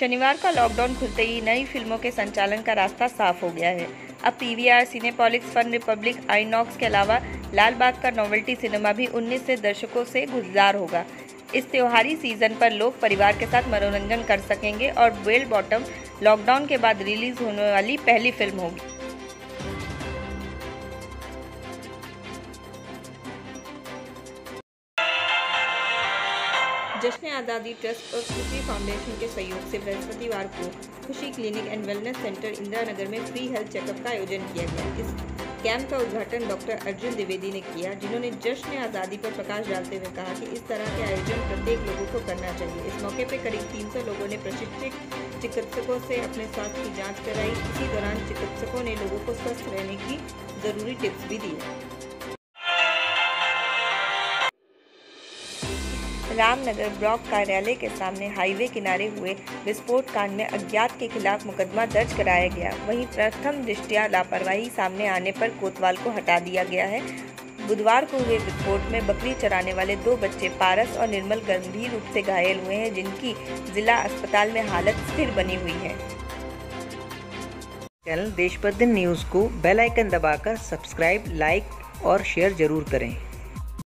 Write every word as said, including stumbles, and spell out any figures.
शनिवार का लॉकडाउन खुलते ही नई फिल्मों के संचालन का रास्ता साफ हो गया है। अब पीवीआर, सिनेपॉलिक्स, फन रिपब्लिक, आईनॉक्स के अलावा लाल बाग का नोवेल्टी सिनेमा भी उन्नीस से दर्शकों से गुलजार होगा। इस त्योहारी सीजन पर लोग परिवार के साथ मनोरंजन कर सकेंगे और बेल बॉटम लॉकडाउन के बाद रिलीज होने वाली पहली फिल्म होगी। जश्न आज़ादी ट्रस्ट और खुशी फाउंडेशन के सहयोग से बृहस्पतिवार को खुशी clinic and wellness centre Indira Nagar में फ्री हेल्थ चेकअप का आयोजन किया गया। इस कैंप का उद्घाटन डॉक्टर अर्जुन द्विवेदी ने किया, जिन्होंने जश्न आज़ादी पर प्रकाश डालते हुए कहा कि इस तरह के आयोजन प्रत्येक लोगों को करना चाहिए। इस मौके पर करीब तीन सौ लोगों ने प्रशिक्षित चिकित्सकों से अपने स्वास्थ्य की जाँच कराई। इसी दौरान चिकित्सकों ने लोगों को स्वस्थ रहने की जरूरी टिप्स भी दिए। रामनगर ब्लॉक कार्यालय के सामने हाईवे किनारे हुए विस्फोट कांड में अज्ञात के खिलाफ मुकदमा दर्ज कराया गया। वहीं प्रथम दृष्टया लापरवाही सामने आने पर कोतवाल को हटा दिया गया है। बुधवार को हुए विस्फोट में बकरी चराने वाले दो बच्चे पारस और निर्मल गंभीर रूप से घायल हुए हैं, जिनकी जिला अस्पताल में हालत स्थिर बनी हुई है। चैनल देश प्रतिदिन न्यूज़ को बेल आइकन दबाकर सब्सक्राइब, लाइक और शेयर जरूर करें।